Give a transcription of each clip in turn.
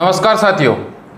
नमस्कार साथियों।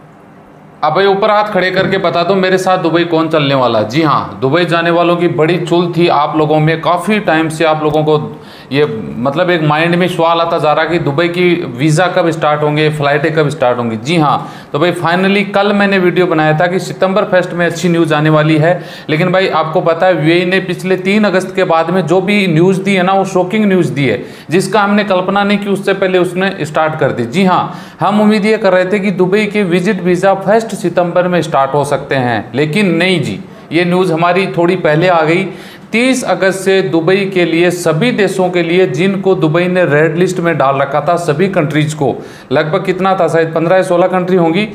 अब भाई ऊपर हाथ खड़े करके बता दो मेरे साथ दुबई कौन चलने वाला है। जी हाँ, दुबई जाने वालों की बड़ी चुल थी आप लोगों में। काफ़ी टाइम से आप लोगों को ये मतलब एक माइंड में सवाल आता जा रहा कि दुबई की वीज़ा कब स्टार्ट होंगे, फ़्लाइटें कब स्टार्ट होंगी। जी हाँ, तो भाई फाइनली कल मैंने वीडियो बनाया था कि सितंबर फर्स्ट में अच्छी न्यूज़ आने वाली है। लेकिन भाई आपको पता है यूएई ने पिछले 3 अगस्त के बाद में जो भी न्यूज़ दी है ना, वो शॉकिंग न्यूज़ दी है, जिसका हमने कल्पना नहीं की उससे पहले उसने स्टार्ट कर दी। जी हाँ, हम उम्मीद ये कर रहे थे कि दुबई के विजिट वीज़ा 1 सितंबर में स्टार्ट हो सकते हैं, लेकिन नहीं जी, ये न्यूज़ हमारी थोड़ी पहले आ गई। 30 अगस्त से दुबई के लिए सभी देशों के लिए जिनको दुबई ने रेड लिस्ट में डाल रखा था, सभी कंट्रीज को, लगभग कितना था, शायद 15 या 16 कंट्री होंगी,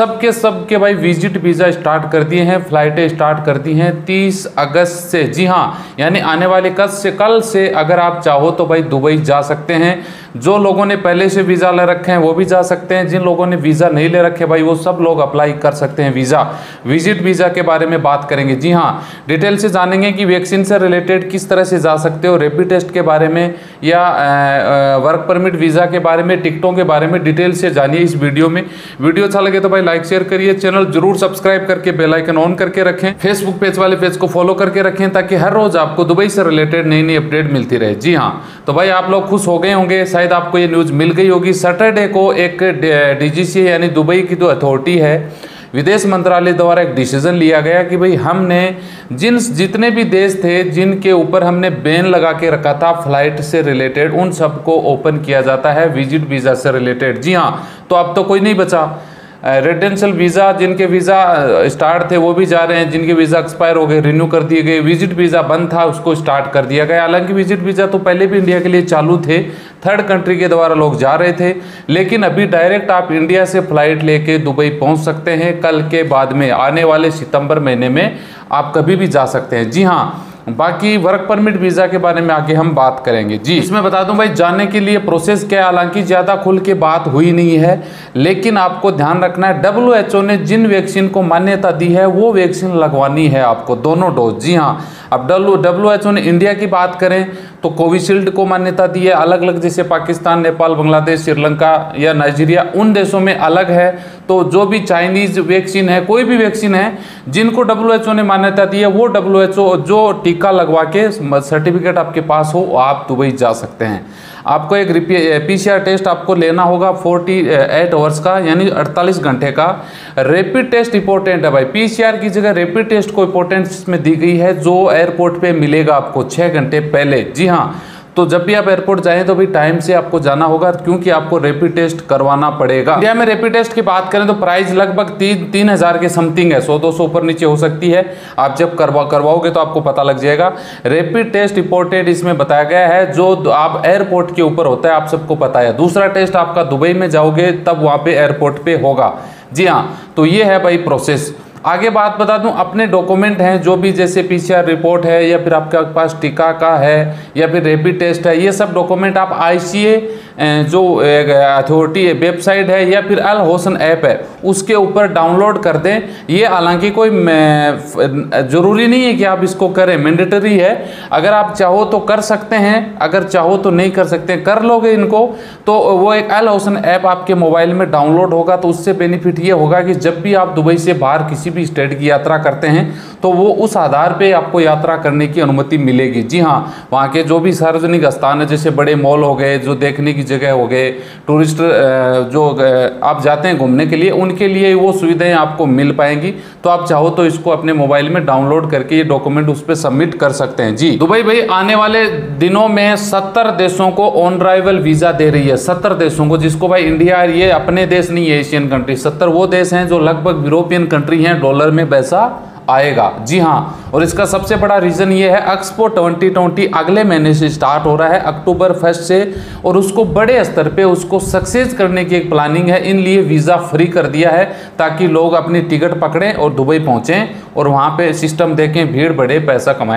सबके भाई विजिट वीज़ा स्टार्ट कर दिए हैं, फ्लाइटें स्टार्ट कर दी हैं 30 अगस्त से। जी हाँ, यानी आने वाले कल से अगर आप चाहो तो भाई दुबई जा सकते हैं। जो लोगों ने पहले से वीज़ा ले रखे हैं वो भी जा सकते हैं, जिन लोगों ने वीज़ा नहीं ले रखे भाई वो सब लोग अप्लाई कर सकते हैं वीज़ा। विजिट वीज़ा के बारे में बात करेंगे। जी हाँ, डिटेल से जानेंगे कि वैक्सीन से रिलेटेड किस तरह से जा सकते हो, रैपिड टेस्ट के बारे में या वर्क परमिट वीज़ा के बारे में, टिकटों के बारे में डिटेल से जानिए इस वीडियो में। वीडियो अच्छा लगे तो भाई लाइक शेयर करिए, चैनल जरूर सब्सक्राइब करके बेल आइकन ऑन करके रखें, फेसबुक पेज वाले पेज को फॉलो करके रखें ताकि हर रोज़ आपको दुबई से रिलेटेड नई नई अपडेट मिलती रहे। जी हाँ, तो भाई आप लोग खुश हो गए होंगे, शायद आपको ये न्यूज़ मिल गई होगी। सैटरडे को एक डीजीसीए यानी दुबई की जो अथॉरिटी है, विदेश मंत्रालय द्वारा एक डिसीजन लिया गया कि भाई हमने जितने भी देश थे जिनके ऊपर हमने बैन लगा के रखा था फ्लाइट से रिलेटेड, उन सबको ओपन किया जाता है विजिट वीज़ा से रिलेटेड। जी हाँ, तो अब तो कोई नहीं बचा। रेजिडेंशियल वीज़ा जिनके वीज़ा स्टार्ट थे वो भी जा रहे हैं, जिनके वीज़ा एक्सपायर हो गए रिन्यू कर दिए गए। विजिट वीज़ा बंद था उसको स्टार्ट कर दिया गया। हालांकि विजिट वीज़ा तो पहले भी इंडिया के लिए चालू थे, थर्ड कंट्री के द्वारा लोग जा रहे थे, लेकिन अभी डायरेक्ट आप इंडिया से फ्लाइट लेके दुबई पहुंच सकते हैं। कल के बाद में आने वाले सितंबर महीने में आप कभी भी जा सकते हैं। जी हाँ, बाकी वर्क परमिट वीज़ा के बारे में आगे हम बात करेंगे। जी, इसमें बता दूं भाई जाने के लिए प्रोसेस क्या है। हालांकि ज़्यादा खुल के बात हुई नहीं है, लेकिन आपको ध्यान रखना है WHO ने जिन वैक्सीन को मान्यता दी है वो वैक्सीन लगवानी है आपको, दोनों डोज। जी हाँ, अब WHO ने इंडिया की बात करें तो कोविशील्ड को मान्यता दी है अलग अलग, जैसे पाकिस्तान, नेपाल, बांग्लादेश, श्रीलंका या नाइजीरिया, उन देशों में अलग है। तो जो भी चाइनीज़ वैक्सीन है, कोई भी वैक्सीन है जिनको WHO ने मान्यता दी है, वो WHO जो टीका लगवा के सर्टिफिकेट आपके पास हो आप दुबई जा सकते हैं। आपको एक PCR टेस्ट आपको लेना होगा 48 आवर्स का, यानी 48 घंटे का। रैपिड टेस्ट इंपॉर्टेंट है भाई, PCR की जगह रैपिड टेस्ट को इंपॉर्टेंस में दी गई है, जो एयरपोर्ट पे मिलेगा आपको 6 घंटे पहले। जी हाँ, तो जब भी आप एयरपोर्ट जाएं तो भी टाइम से आपको जाना होगा, क्योंकि आपको रैपिड टेस्ट करवाना पड़ेगा। इंडिया में रैपिड टेस्ट की बात करें तो प्राइस लगभग 3,000 के समथिंग है, 100-200 ऊपर नीचे हो सकती है। आप जब करवाओगे तो आपको पता लग जाएगा। रैपिड टेस्ट इंपॉर्टेंट इसमें बताया गया है, जो आप एयरपोर्ट के ऊपर होता है, आप सबको पता है। दूसरा टेस्ट आपका दुबई में जाओगे तब वहाँ पे एयरपोर्ट पे होगा। जी हाँ, तो ये है भाई प्रोसेस। आगे बात बता दूं, अपने डॉक्यूमेंट हैं जो भी, जैसे PCR रिपोर्ट है या फिर आपके पास टीका का है या फिर रैपिड टेस्ट है, ये सब डॉक्यूमेंट आप ICA जो अथॉरिटी वेबसाइट है या फिर अल होसन ऐप है उसके ऊपर डाउनलोड कर दें। ये हालांकि कोई ज़रूरी नहीं है कि आप इसको करें, मैंडेटरी है। अगर आप चाहो तो कर सकते हैं, अगर चाहो तो नहीं कर सकते। कर लोगे इनको तो वो एक अल होसन ऐप आपके मोबाइल में डाउनलोड होगा, तो उससे बेनिफिट ये होगा कि जब भी आप दुबई से बाहर किसी भी स्टेट की यात्रा करते हैं तो वो उस आधार पे आपको यात्रा करने की अनुमति मिलेगी। जी हाँ, वहाँ के जो भी सार्वजनिक स्थान है, जैसे बड़े मॉल हो गए, जो देखने की जगह हो गए, टूरिस्ट जो आप जाते हैं घूमने के लिए, उनके लिए वो सुविधाएं आपको मिल पाएंगी। तो आप चाहो तो इसको अपने मोबाइल में डाउनलोड करके ये डॉक्यूमेंट उस पर सबमिट कर सकते हैं। जी, दुबई भाई आने वाले दिनों में 70 देशों को ऑन अराइवल वीज़ा दे रही है, 70 देशों को, जिसको भाई इंडिया, ये अपने देश नहीं है एशियन कंट्री, 70 वो देश हैं जो लगभग यूरोपियन कंट्री हैं, डॉलर में पैसा आएगा। जी हाँ, और इसका सबसे बड़ा रीज़न ये है एक्सपो 2020 अगले महीने से स्टार्ट हो रहा है, अक्टूबर 1 से, और उसको बड़े स्तर पे उसको सक्सेस करने की एक प्लानिंग है। इन लिए वीज़ा फ्री कर दिया है ताकि लोग अपनी टिकट पकड़ें और दुबई पहुँचें और वहाँ पे सिस्टम देखें, भीड़ बढ़े, पैसा कमाएं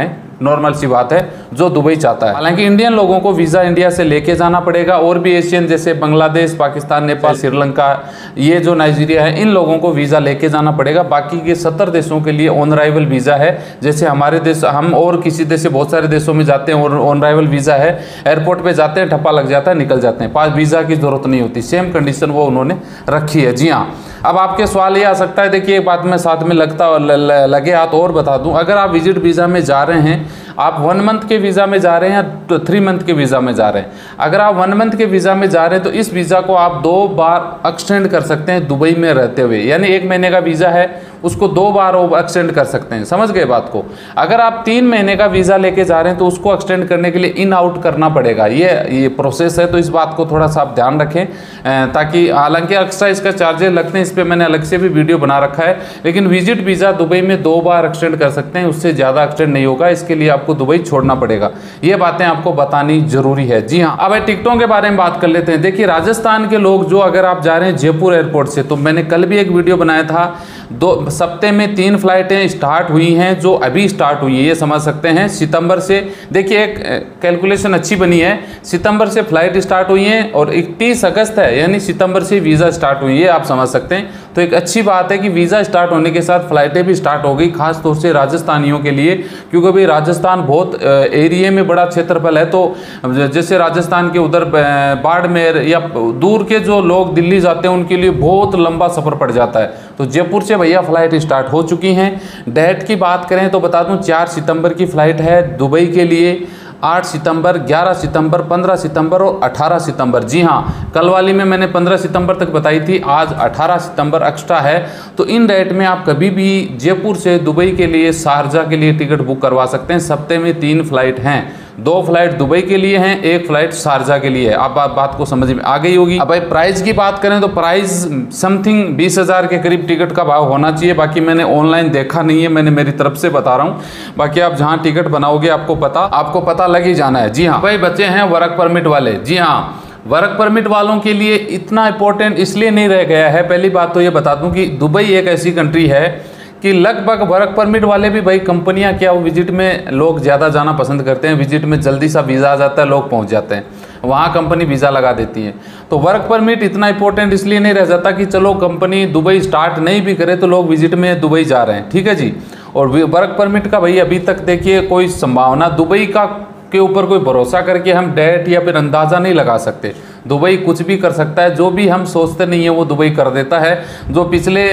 नॉर्मल सी बात है जो दुबई चाहता है। हालांकि इंडियन लोगों को वीज़ा इंडिया से लेके जाना पड़ेगा, और भी एशियन जैसे बांग्लादेश, पाकिस्तान, नेपाल, श्रीलंका, ये जो नाइजीरिया है, इन लोगों को वीज़ा लेके जाना पड़ेगा। बाकी के 70 देशों के लिए ऑन अराइवल वीज़ा है। जैसे हमारे देश, हम और किसी देश से बहुत सारे देशों में जाते हैं और ऑन अराइवल वीज़ा है, एयरपोर्ट पे जाते हैं, ठप्पा लग जाता है, निकल जाते हैं, पास वीज़ा की जरूरत नहीं होती। सेम कंडीशन वो उन्होंने रखी है। जी हाँ, अब आपके सवाल ये आ सकता है, देखिए एक बात मैं साथ में लगे हाथ और बता दूं, अगर आप विजिट वीज़ा में जा रहे हैं, आप 1 मंथ के वीज़ा में जा रहे हैं या 3 मंथ के वीज़ा में जा रहे हैं, अगर आप 1 मंथ के वीज़ा में जा रहे हैं तो इस वीज़ा को आप 2 बार एक्सटेंड कर सकते हैं दुबई में रहते हुए। यानी 1 महीने का वीज़ा है, उसको 2 बार एक्सटेंड कर सकते हैं। समझ गए बात को। अगर आप 3 महीने का वीज़ा लेके जा रहे हैं तो उसको एक्सटेंड करने के लिए इन आउट करना पड़ेगा। ये प्रोसेस है, तो इस बात को थोड़ा सा आप ध्यान रखें, ताकि हालांकि एक्स्ट्रा इसका चार्जेस लगते हैं, इस पर मैंने अलग से भी वीडियो बना रखा है, लेकिन विजिट वीज़ा दुबई में 2 बार एक्सटेंड कर सकते हैं, उससे ज़्यादा एक्सटेंड नहीं होगा। इसके लिए आपको दुबई छोड़ना पड़ेगा। ये बातें आपको बतानी जरूरी है। जी हाँ, अब टिकटों के बारे में बात कर लेते हैं। देखिए राजस्थान के लोग जो, अगर आप जा रहे हैं जयपुर एयरपोर्ट से, तो मैंने कल भी एक वीडियो बनाया था, 2 सप्ते में 3 फ्लाइटें स्टार्ट हुई हैं, जो अभी स्टार्ट हुई है, ये समझ सकते हैं। सितंबर से, देखिए एक कैलकुलेशन अच्छी बनी है, सितंबर से फ्लाइट स्टार्ट हुई है और 31 अगस्त है, यानी सितंबर से वीज़ा स्टार्ट हुई है, आप समझ सकते हैं। तो एक अच्छी बात है कि वीज़ा स्टार्ट होने के साथ फ्लाइटें भी स्टार्ट हो गई, खास तौर से राजस्थानियों के लिए, क्योंकि भाई राजस्थान बहुत एरिया में बड़ा क्षेत्रफल है। तो जैसे राजस्थान के उधर बाड़मेर या दूर के जो लोग दिल्ली जाते हैं, उनके लिए बहुत लंबा सफ़र पड़ जाता है। तो जयपुर से भैया फ्लाइट स्टार्ट हो चुकी हैं। डेट की बात करें तो बता दूं, 4 सितंबर की फ़्लाइट है दुबई के लिए, 8 सितंबर, 11 सितंबर, 15 सितंबर और 18 सितंबर। जी हाँ, कल वाली में मैंने 15 सितंबर तक बताई थी, आज 18 सितंबर एक्स्ट्रा है। तो इन डेट में आप कभी भी जयपुर से दुबई के लिए, शारजा के लिए टिकट बुक करवा सकते हैं। सप्ते में 3 फ्लाइट हैं, 2 फ्लाइट दुबई के लिए हैं, 1 फ्लाइट शारजा के लिए है। अब आप बात को समझ में आ गई होगी। अब भाई प्राइस की बात करें तो प्राइस समथिंग 20,000 के करीब टिकट का भाव होना चाहिए। बाकी मैंने ऑनलाइन देखा नहीं है, मैंने मेरी तरफ से बता रहा हूँ। बाकी आप जहाँ टिकट बनाओगे आपको पता लग ही जाना है। जी हाँ भाई, बच्चे हैं वर्क परमिट वाले। जी हाँ, वर्क परमिट वालों के लिए इतना इंपॉर्टेंट इसलिए नहीं रह गया है। पहली बात तो ये बता दूं कि दुबई एक ऐसी कंट्री है कि लगभग वर्क परमिट वाले भी, भाई कंपनियां क्या, वो विजिट में लोग ज़्यादा जाना पसंद करते हैं। विजिट में जल्दी सा वीज़ा आ जाता है, लोग पहुंच जाते हैं, वहाँ कंपनी वीज़ा लगा देती है। तो वर्क परमिट इतना इंपॉर्टेंट इसलिए नहीं रह जाता कि चलो कंपनी दुबई स्टार्ट नहीं भी करे तो लोग विजिट में दुबई जा रहे हैं, ठीक है जी। और वर्क परमिट का भाई अभी तक देखिए कोई संभावना दुबई के ऊपर कोई भरोसा करके हम डेट या फिर अंदाज़ा नहीं लगा सकते। दुबई कुछ भी कर सकता है, जो भी हम सोचते नहीं है वो दुबई कर देता है। जो पिछले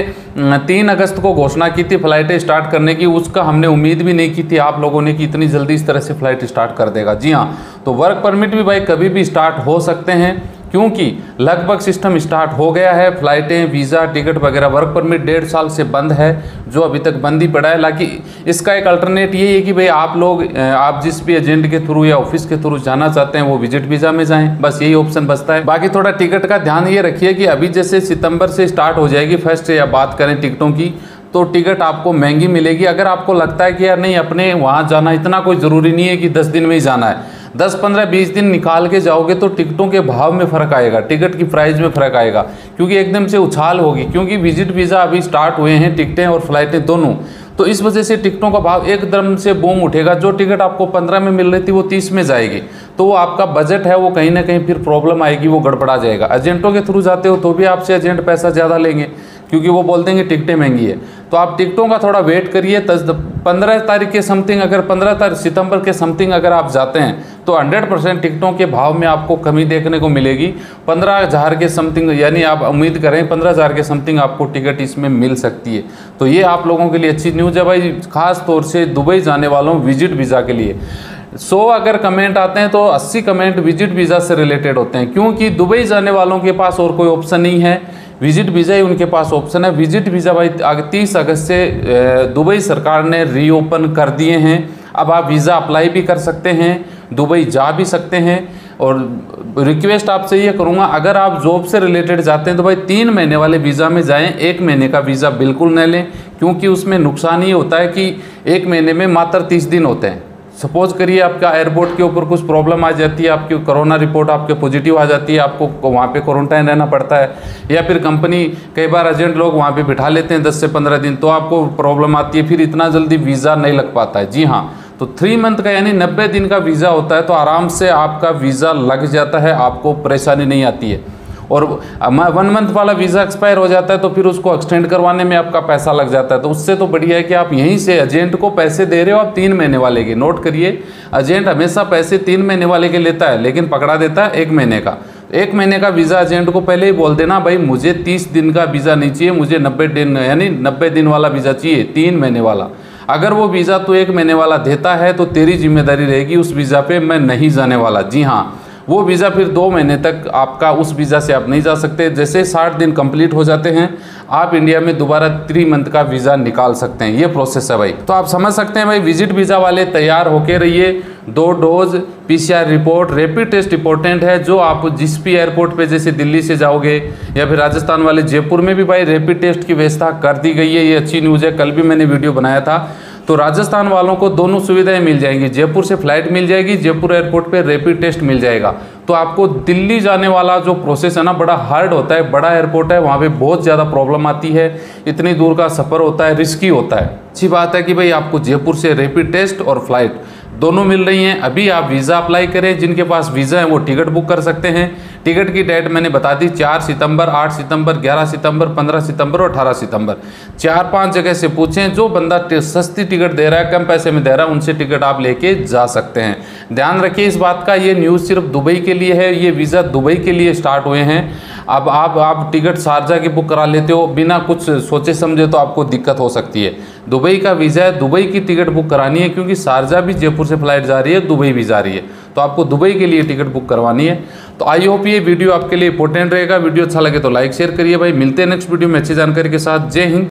3 अगस्त को घोषणा की थी फ्लाइटें स्टार्ट करने की, उसका हमने उम्मीद भी नहीं की थी आप लोगों ने कि इतनी जल्दी इस तरह से फ्लाइट स्टार्ट कर देगा। जी हाँ, तो वर्क परमिट भी भाई कभी भी स्टार्ट हो सकते हैं, क्योंकि लगभग सिस्टम स्टार्ट हो गया है। फ्लाइटें, वीज़ा, टिकट वगैरह, वर्क परमिट 1.5 साल से बंद है, जो अभी तक बंद ही पड़ा है। हालांकि इसका एक अल्टरनेट ये है कि भाई आप लोग, आप जिस भी एजेंट के थ्रू या ऑफिस के थ्रू जाना चाहते हैं वो विजिट वीज़ा में जाएं, बस यही ऑप्शन बचता है। बाकी थोड़ा टिकट का ध्यान ये रखिए कि अभी जैसे सितंबर से स्टार्ट हो जाएगी फर्स्ट, या बात करें टिकटों की, तो टिकट आपको महंगी मिलेगी। अगर आपको लगता है कि यार नहीं, अपने वहाँ जाना इतना कोई ज़रूरी नहीं है कि 10 दिन में ही जाना है, 10, 15, 20 दिन निकाल के जाओगे तो टिकटों के भाव में फ़र्क आएगा, टिकट की प्राइस में फ़र्क आएगा, क्योंकि एकदम से उछाल होगी। क्योंकि विजिट वीज़ा अभी स्टार्ट हुए हैं, टिकटें और फ्लाइटें दोनों, तो इस वजह से टिकटों का भाव एकदम से बूम उठेगा। जो टिकट आपको 15 में मिल रही थी वो 30 में जाएगी, तो वो आपका बजट है वो कहीं ना कहीं फिर प्रॉब्लम आएगी, वो गड़बड़ा जाएगा। एजेंटों के थ्रू जाते हो तो भी आपसे एजेंट पैसा ज़्यादा लेंगे, क्योंकि वो बोल देंगे टिकटें महंगी है। तो आप टिकटों का थोड़ा वेट करिए। 15 तारीख के समथिंग, अगर 15 सितंबर के समथिंग अगर आप जाते हैं तो 100% टिकटों के भाव में आपको कमी देखने को मिलेगी। 15,000 के समथिंग, यानी आप उम्मीद करें 15,000 के समथिंग आपको टिकट इसमें मिल सकती है। तो ये आप लोगों के लिए अच्छी न्यूज़ है भाई, खास तौर से दुबई जाने वालों विजिट वीज़ा के लिए। 100 अगर कमेंट आते हैं तो 80 कमेंट विजिट वीज़ा से रिलेटेड होते हैं, क्योंकि दुबई जाने वालों के पास और कोई ऑप्शन नहीं है, विजिट वीज़ा ही उनके पास ऑप्शन है। विजिट वीज़ा भाई 30 अगस्त से दुबई सरकार ने रीओपन कर दिए हैं। अब आप वीज़ा अप्लाई भी कर सकते हैं, दुबई जा भी सकते हैं। और रिक्वेस्ट आपसे ये करूँगा, अगर आप जॉब से रिलेटेड जाते हैं तो भाई 3 महीने वाले वीज़ा में जाएं, 1 महीने का वीज़ा बिल्कुल न लें, क्योंकि उसमें नुकसान ये होता है कि 1 महीने में मात्र 30 दिन होते हैं। सपोज करिए आपका एयरपोर्ट के ऊपर कुछ प्रॉब्लम आ जाती है, आपकी कोरोना रिपोर्ट आपके पॉजिटिव आ जाती है, आपको वहाँ पे क्वारंटाइन रहना पड़ता है, या फिर कंपनी कई बार एजेंट लोग वहाँ पे बिठा लेते हैं 10 से 15 दिन, तो आपको प्रॉब्लम आती है, फिर इतना जल्दी वीज़ा नहीं लग पाता है। जी हाँ, तो 3 मंथ का यानी 90 दिन का वीज़ा होता है, तो आराम से आपका वीज़ा लग जाता है, आपको परेशानी नहीं आती है। और 1 मंथ वाला वीज़ा एक्सपायर हो जाता है तो फिर उसको एक्सटेंड करवाने में आपका पैसा लग जाता है। तो उससे तो बढ़िया है कि आप यहीं से एजेंट को पैसे दे रहे हो आप 3 महीने वाले के। नोट करिए, एजेंट हमेशा पैसे 3 महीने वाले के लेता है, लेकिन पकड़ा देता है 1 महीने का। 1 महीने का वीज़ा एजेंट को पहले ही बोल देना, भाई मुझे 30 दिन का वीज़ा नहीं चाहिए, मुझे 90 दिन यानी 90 दिन वाला वीज़ा चाहिए, 3 महीने वाला। अगर वो वीज़ा तो 1 महीने वाला देता है तो तेरी जिम्मेदारी रहेगी उस वीज़ा पे मैं नहीं जाने वाला। जी हाँ, वो वीज़ा फिर 2 महीने तक आपका उस वीज़ा से आप नहीं जा सकते। जैसे 60 दिन कंप्लीट हो जाते हैं आप इंडिया में दोबारा 3 मंथ का वीज़ा निकाल सकते हैं। ये प्रोसेस है भाई। तो आप समझ सकते हैं भाई, विजिट वीज़ा वाले तैयार होके रहिए। 2 dose PCR report, rapid test important है। जो आप जिस भी एयरपोर्ट पे जैसे दिल्ली से जाओगे या फिर राजस्थान वाले जयपुर में भी भाई रैपिड टेस्ट की व्यवस्था कर दी गई है। ये अच्छी न्यूज़ है। कल भी मैंने वीडियो बनाया था। तो राजस्थान वालों को दोनों सुविधाएं मिल जाएंगी, जयपुर से फ्लाइट मिल जाएगी, जयपुर एयरपोर्ट पे रैपिड टेस्ट मिल जाएगा। तो आपको दिल्ली जाने वाला जो प्रोसेस है ना, बड़ा हार्ड होता है, बड़ा एयरपोर्ट है, वहाँ पे बहुत ज़्यादा प्रॉब्लम आती है, इतनी दूर का सफ़र होता है, रिस्की होता है। अच्छी बात है कि भाई आपको जयपुर से रैपिड टेस्ट और फ्लाइट दोनों मिल रही हैं। अभी आप वीज़ा अप्लाई करें, जिनके पास वीज़ा है वो टिकट बुक कर सकते हैं। टिकट की डेट मैंने बता दी, 4 सितंबर, 8 सितंबर, 11 सितंबर, 15 सितंबर और 18 सितंबर। 4-5 जगह से पूछें, जो बंदा सस्ती टिकट दे रहा है, कम पैसे में दे रहा है, उनसे टिकट आप लेके जा सकते हैं। ध्यान रखिए इस बात का, ये न्यूज़ सिर्फ दुबई के लिए है, ये वीज़ा दुबई के लिए स्टार्ट हुए हैं। अब आप टिकट शारजा की बुक करा लेते हो बिना कुछ सोचे समझे तो आपको दिक्कत हो सकती है। दुबई का वीज़ा है, दुबई की टिकट बुक करानी है, क्योंकि शारजा भी जयपुर से फ्लाइट जा रही है, दुबई भी जा रही है, तो आपको दुबई के लिए टिकट बुक करवानी है। तो आई होप ये वीडियो आपके लिए इंपॉर्टेंट रहेगा। वीडियो अच्छा लगे तो लाइक शेयर करिए भाई। मिलते हैं नेक्स्ट वीडियो में अच्छी जानकारी के साथ। जय हिंद।